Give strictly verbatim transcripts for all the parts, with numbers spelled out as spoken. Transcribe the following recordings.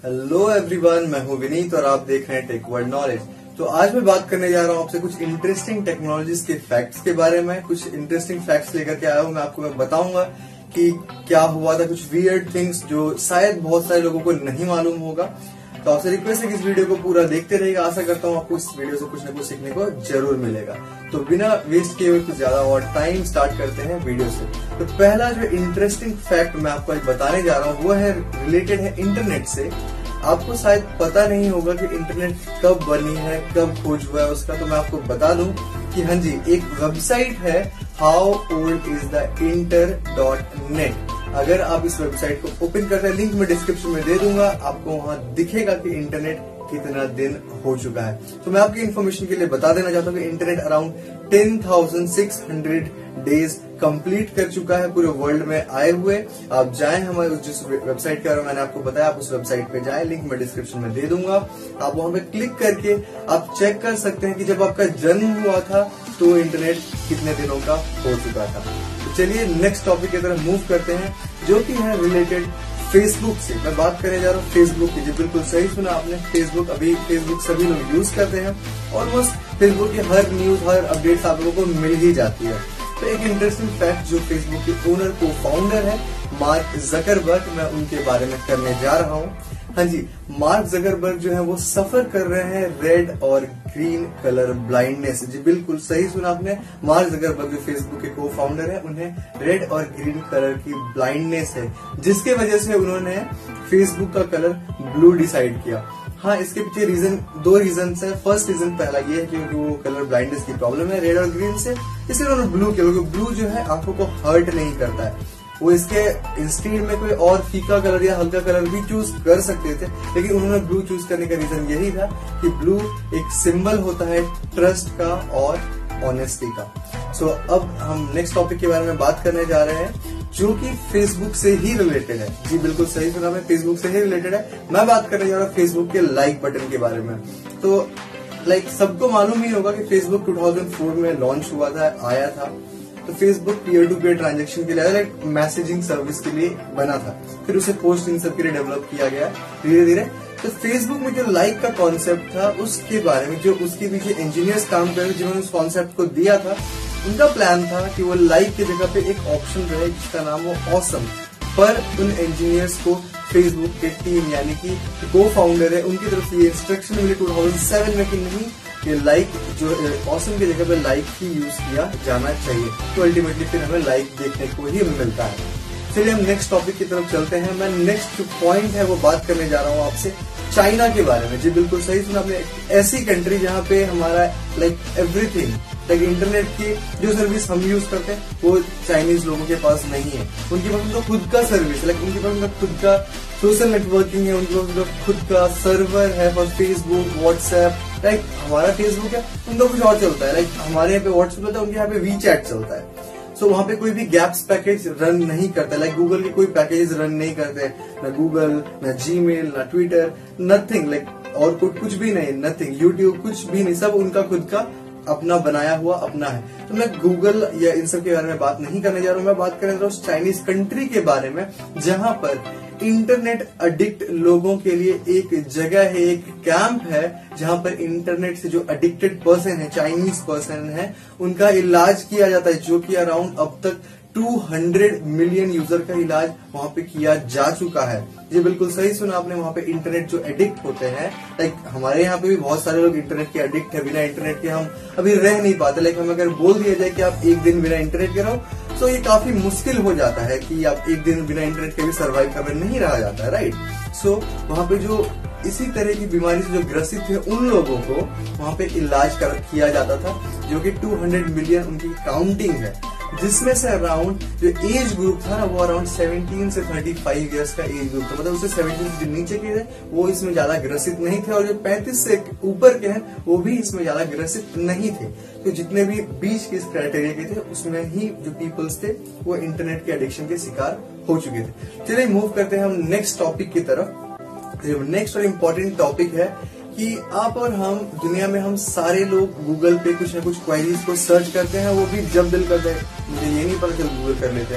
Hello everyone, मैं हूं विनीत और आप देख रहे हैं टेक वर्ल्ड नॉलेज। तो आज मैं बात करने जा रहा हूं आपसे कुछ इंटरेस्टिंग टेक्नोलॉजीज के फैक्ट्स के बारे में। कुछ इंटरेस्टिंग फैक्ट्स लेकर के आया हूं मैं आपको। मैं बताऊंगा कि क्या हुआ था, कुछ वियर्ड थिंग्स जो शायद बहुत सारे लोगों को नहीं मालूम होगा। तो आपसे रिक्वेस्ट है कि इस वीडियो को पूरा देखते रहिएगा। आशा करता हूँ आपको इस वीडियो से कुछ न कुछ सीखने को जरूर मिलेगा। तो बिना वेस्ट किए हुए कुछ ज्यादा और टाइम स्टार्ट करते हैं वीडियो से। तो पहला जो इंटरेस्टिंग फैक्ट मैं आपको आज बताने जा रहा हूँ वो है रिलेटेड है इंटरनेट से। आपको शायद पता नहीं होगा कि इंटरनेट कब बनी है, कब खोज हुआ है उसका। तो मैं आपको बता दूं कि हाँ जी, एक वेबसाइट है how old is the inter dot net. अगर आप इस वेबसाइट को ओपन करते हैं, लिंक मैं डिस्क्रिप्शन में दे दूंगा, आपको वहां दिखेगा कि इंटरनेट कितना दिन हो चुका है। तो मैं आपकी इन्फॉर्मेशन के लिए बता देना चाहता हूँ कि internet around ten thousand six hundred days complete कर चुका है पूरे वर्ल्ड में आए हुए। आप जाएं हमारे जिस वेबसाइट के बारे में मैंने आपको बताया, आप उस वेबसाइट पे जाएं, लिंक मैं डिस्क्रिप्शन में दे दूंगा। आप वहां पे क्लिक करके आप चेक कर सकते हैं कि जब आपका जन्म हुआ था तो इंटरनेट कितने दिनों का हो चुका था। तो चलिए नेक्स्ट टॉपिक की तरफ मूव करते हैं, जो कि है रिलेटेड फेसबुक से। मैं बात करने जा रहा हूँ फेसबुक की। जी बिल्कुल सही सुना आपने, फेसबुक। अभी फेसबुक सभी लोग यूज करते हैं। ऑलमोस्ट फेसबुक की हर न्यूज, हर अपडेट आप लोगों को मिल ही जाती है। तो एक इंटरेस्टिंग फैक्ट जो फेसबुक के ओनर को फाउंडर है मार्क जकरबर्ग, मैं उनके बारे में करने जा रहा हूँ। हाँ जी, मार्क जकरबर्ग जो है वो सफर कर रहे हैं रेड और ग्रीन कलर ब्लाइंडनेस। जी बिल्कुल सही सुना आपने, मार्क जकरबर्ग जो फेसबुक के को फाउंडर है, उन्हें रेड और ग्रीन कलर की ब्लाइंडनेस है, जिसके वजह से उन्होंने फेसबुक का कलर ब्लू डिसाइड किया। हाँ, इसके पीछे रीजन दो रीजन है। फर्स्ट रीजन पहला ये है क्योंकि वो कलर ब्लाइंडनेस की प्रॉब्लम है रेड और ग्रीन से, इसलिए उन्होंने ब्लू किया। क्योंकि ब्लू जो है आंखों को हर्ट नहीं करता है। वो इसके इंस्टीड में कोई और फीका कलर या हल्का कलर भी चूज कर सकते थे, लेकिन उन्होंने ब्लू चूज करने का रीजन यही था कि ब्लू एक सिंबल होता है ट्रस्ट का और ऑनेस्टी का। सो so, अब हम नेक्स्ट टॉपिक के बारे में बात करने जा रहे हैं, जो कि फेसबुक से ही रिलेटेड है। जी बिल्कुल सही सुना, मैं फेसबुक से ही रिलेटेड है। मैं बात करने जा रहा हूँ फेसबुक के लाइक बटन के बारे में। तो लाइक सबको मालूम ही होगा कि फेसबुक टू थाउजेंड फोर में लॉन्च हुआ था, आया था। तो Facebook peer to peer transaction के लिए, लाइक मैसेजिंग सर्विस के लिए बना था। फिर उसे पोस्ट इन सब के लिए डेवलप किया गया धीरे धीरे। तो फेसबुक में जो लाइक का कॉन्सेप्ट था उसके बारे में जो उसके पीछे इंजीनियर्स काम कर रहे, जिन्होंने उस कॉन्सेप्ट को दिया था, उनका प्लान था कि वो लाइक की जगह पे एक ऑप्शन रहे जिसका नाम हो ऑसम। पर उन इंजीनियर्स को फेसबुक के टीम यानी कि को फाउंडर है, उनकी तरफ से ये इंस्ट्रक्शन मिली टू थाउजेंड सेवन में कि नहीं, ये लाइक जो ऑसम की जगह पे लाइक ही यूज किया जाना चाहिए। तो अल्टीमेटली फिर हमें लाइक देखने को ही मिलता है। चलिए हम नेक्स्ट टॉपिक की तरफ चलते हैं। मैं नेक्स्ट जो पॉइंट है वो बात करने जा रहा हूँ आपसे चाइना के बारे में। जी बिल्कुल सही सुना आपने, ऐसी कंट्री जहाँ पे हमारा लाइक एवरीथिंग, लाइक इंटरनेट की जो सर्विस हम यूज करते हैं वो चाइनीज लोगों के पास नहीं है। उनके पास उनका खुद का सर्विस, लाइक उनके पास उनका खुद का सोशल नेटवर्किंग है, उनके पास उनका खुद का सर्वर है फॉर फेसबुक, व्हाट्सएप। लाइक हमारा फेसबुक है, उनका कुछ और चलता है। लाइक हमारे यहाँ पे व्हाट्सएप चलता है, उनके यहाँ पे वी चैट चलता है। सो so, वहां पे कोई भी गैप्स पैकेज रन नहीं करता। लाइक गूगल के कोई पैकेज रन नहीं करते, ना गूगल, ना जीमेल, ना ट्विटर, नथिंग। लाइक और कुछ भी नहीं, नथिंग, यूट्यूब कुछ भी नहीं, सब उनका खुद का अपना बनाया हुआ अपना है। तो मैं गूगल या इन सब के बारे में बात नहीं करने जा रहा हूँ। मैं बात करने जा रहा हूँ चाइनीज कंट्री के बारे में, जहां पर इंटरनेट एडिक्ट लोगों के लिए एक जगह है, एक कैंप है, जहां पर इंटरनेट से जो एडिक्टेड पर्सन है, चाइनीज पर्सन है, उनका इलाज किया जाता है, जो कि अराउंड अब तक टू हंड्रेड मिलियन यूजर का इलाज वहां पे किया जा चुका है। ये बिल्कुल सही सुना आपने, वहां पे इंटरनेट जो एडिक्ट होते हैं, लाइक हमारे यहाँ पे भी बहुत सारे लोग इंटरनेट के एडिक्ट है। बिना इंटरनेट के हम अभी रह नहीं पाते। लाइक हमें अगर बोल दिया जाए कि आप एक दिन बिना इंटरनेट के रहो, तो ये काफी मुश्किल हो जाता है कि आप एक दिन बिना इंटरनेट के भी सर्वाइव कर नहीं रहा जाता है, राइट। सो वहां पे जो इसी तरह की बीमारी से जो ग्रसित थे उन लोगों को वहां पे इलाज कर किया जाता था, जो कि टू हंड्रेड मिलियन उनकी काउंटिंग है, जिसमें से अराउंड जो एज ग्रुप था ना वो अराउंड सेवनटीन से थर्टी फाइव इयर्स का एज ग्रुप था। मतलब उससे सेवनटीन से नीचे के थे वो इसमें ज्यादा ग्रसित नहीं थे, और जो पैंतीस से ऊपर के हैं वो भी इसमें ज्यादा ग्रसित नहीं थे। तो जितने भी बीच के इस क्राइटेरिया के थे उसमें ही जो पीपल्स थे वो इंटरनेट के एडिक्शन के शिकार हो चुके थे। चलिए मूव करते हैं हम नेक्स्ट टॉपिक की तरफ। नेक्स्ट और इम्पोर्टेंट टॉपिक है कि आप और हम, दुनिया में हम सारे लोग गूगल पे कुछ ना कुछ क्वेरीज को सर्च करते हैं, वो भी जब दिल करता है। मुझे ये नहीं पता, चल गूगल कर लेते हैं।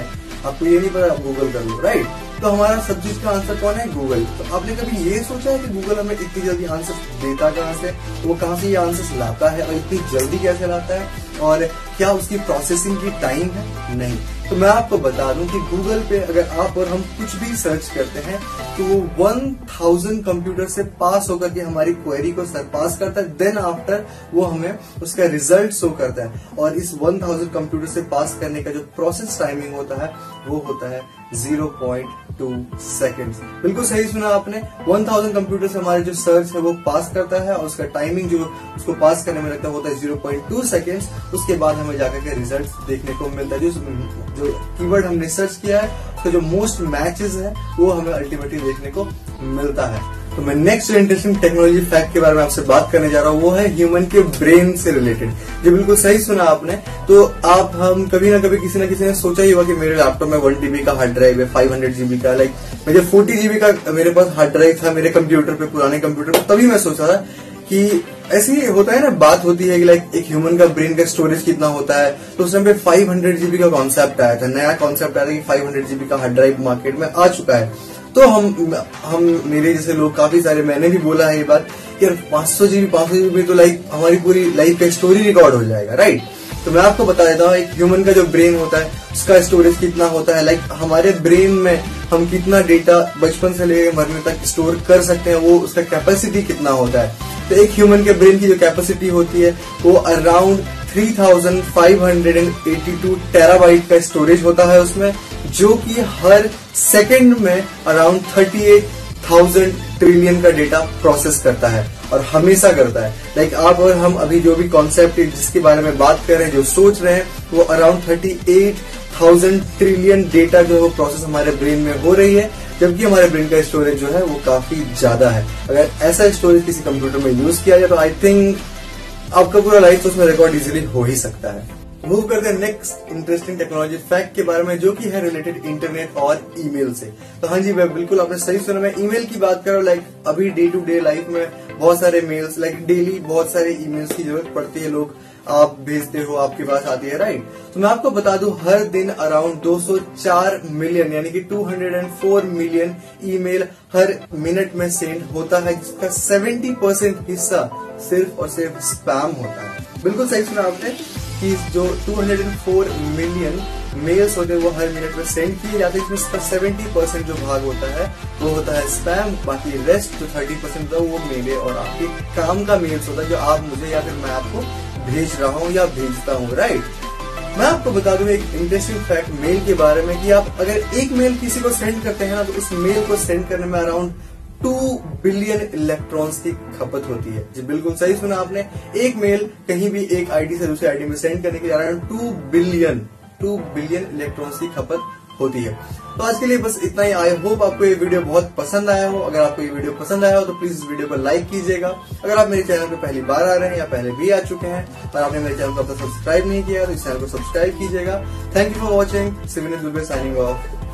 आपको ये नहीं पता, आप गूगल कर लो, राइट। तो हमारा सब चीज का आंसर कौन है? गूगल। तो आपने कभी ये सोचा है कि गूगल हमें इतनी जल्दी आंसर देता कहाँ से, वो कहाँ से ये आंसर लाता है और इतनी जल्दी कैसे लाता है, और क्या उसकी प्रोसेसिंग की टाइम है? नहीं। तो मैं आपको बता दूं कि गूगल पे अगर आप और हम कुछ भी सर्च करते हैं तो वो वन थाउजेंड कंप्यूटर से पास होकर के हमारी क्वेरी को सरपास करता है, देन आफ्टर वो हमें उसका रिजल्ट शो करता है। और इस वन थाउजेंड कंप्यूटर से पास करने का जो प्रोसेस टाइमिंग होता है वो होता है ज़ीरो पॉइंट टू सेकेंड्स। बिल्कुल सही सुना आपने, वन थाउजेंड कंप्यूटर से हमारे जो सर्च है वो पास करता है और उसका टाइमिंग जो उसको पास करने में लगता है होता है ज़ीरो पॉइंट टू सेकेंड्स। उसके बाद हमें जाकर के रिजल्ट देखने को मिलता है। जो जो कीवर्ड हमने सर्च किया है उसका जो मोस्ट मैचेस है वो हमें अल्टीमेटली देखने को मिलता है। तो मैं नेक्स्ट इंटरेस्टिंग टेक्नोलॉजी फैक्ट के बारे में आपसे बात करने जा रहा हूँ, वो है ह्यूमन के ब्रेन से रिलेटेड। जो बिल्कुल सही सुना आपने। तो आप हम कभी ना कभी किसी ना किसी ने सोचा ही होगा कि मेरे लैपटॉप में वन टीबी का हार्ड ड्राइव है, फाइव हंड्रेड जीबी का, लाइक मुझे फोर्टी जीबी का मेरे पास हार्ड ड्राइव था मेरे कंप्यूटर पे, पुराने कंप्यूटर पे। तभी मैं सोचा था कि ऐसे ही होता है ना, बात होती है कि लाइक एक ह्यूमन का ब्रेन का स्टोरेज कितना होता है। तो उस टाइम पे फाइव हंड्रेड जीबी का कॉन्सेप्ट आया था, नया कॉन्सेप्ट आया था कि फाइव हंड्रेड जीबी का हार्ड ड्राइव मार्केट में आ चुका है। तो हम हम मेरे जैसे लोग काफी सारे, मैंने भी बोला है ये बात कि यार पांच सौ जीबी पांच सौ जीबी तो लाइक हमारी पूरी लाइफ का स्टोरी रिकॉर्ड हो जाएगा, राइट। तो मैं आपको बता देता हूँ एक ह्यूमन का जो ब्रेन होता है उसका स्टोरेज कितना होता है। लाइक हमारे ब्रेन में हम कितना डेटा बचपन से लेकर मरने तक स्टोर कर सकते हैं, वो उसका कैपेसिटी कितना होता है। तो एक ह्यूमन के ब्रेन की जो कैपेसिटी होती है वो around three thousand five hundred eighty two terabyte का स्टोरेज होता है उसमें, जो कि हर सेकंड में around thirty eight thousand trillion का डेटा प्रोसेस करता है और हमेशा करता है। लाइक आप और हम अभी जो भी कॉन्सेप्ट जिसके बारे में बात कर रहे हैं, जो सोच रहे हैं, वो around thirty eight thousand trillion data जो है वो प्रोसेस हमारे ब्रेन में हो रही है, जबकि हमारे ब्रेन का स्टोरेज जो है वो काफी ज्यादा है। अगर ऐसा स्टोरेज किसी कंप्यूटर में यूज किया जाए तो आई थिंक आपका पूरा लाइफ तो उसमें रिकॉर्ड इजीली हो ही सकता है। मूव करते हैं नेक्स्ट इंटरेस्टिंग टेक्नोलॉजी फैक्ट के बारे में, जो कि है रिलेटेड इंटरनेट और ईमेल से। तो हाँ जी, मैं बिल्कुल आपने सही सुना, मैं ईमेल की बात कर रहा हूँ। लाइक अभी डे टू डे लाइफ में बहुत सारे मेल्स, लाइक डेली बहुत सारे ईमेल्स की जरूरत पड़ती है, लोग आप भेजते हो, आपके पास आती है, राइट। तो मैं आपको बता दूं हर दिन अराउंड दो सौ चार मिलियन यानी कि दो सौ चार मिलियन ईमेल हर मिनट में सेंड होता है, जिसका सत्तर परसेंट हिस्सा सिर्फ और सिर्फ स्पैम होता है। बिल्कुल सही सुना आपने कि जो दो सौ चार मिलियन मेल्स होते हैं वो हर मिनट में सेंड किए जाते हैं, इसमें सत्तर परसेंट जो भाग होता है वो होता है स्पैम। बाकी रेस्ट जो तीस परसेंट होता है वो मेरे और आपके काम का मेल्स होता है, जो आप मुझे या फिर मैं आपको भेज रहा हूँ या भेजता हूँ, राइट। मैं आपको बता दूं एक इंटरेस्टिंग फैक्ट मेल के बारे में कि आप अगर एक मेल किसी को सेंड करते हैं ना, तो उस मेल को सेंड करने में अराउंड टू बिलियन इलेक्ट्रॉन्स की खपत होती है। जी बिल्कुल सही सुना आपने, एक मेल कहीं भी एक आईडी से दूसरी आईडी में सेंड करने के लिए around two billion two billion electrons की खपत होती है। तो आज के लिए बस इतना ही। आई होप आपको ये वीडियो बहुत पसंद आया हो। अगर आपको ये वीडियो पसंद आया हो तो प्लीज इस वीडियो को लाइक कीजिएगा। अगर आप मेरे चैनल पे पहली बार आ रहे हैं या पहले भी आ चुके हैं और आपने मेरे चैनल को अब तक सब्सक्राइब नहीं किया तो इस चैनल को सब्सक्राइब कीजिएगा। Thank you for watching. Sivin Dubey signing of.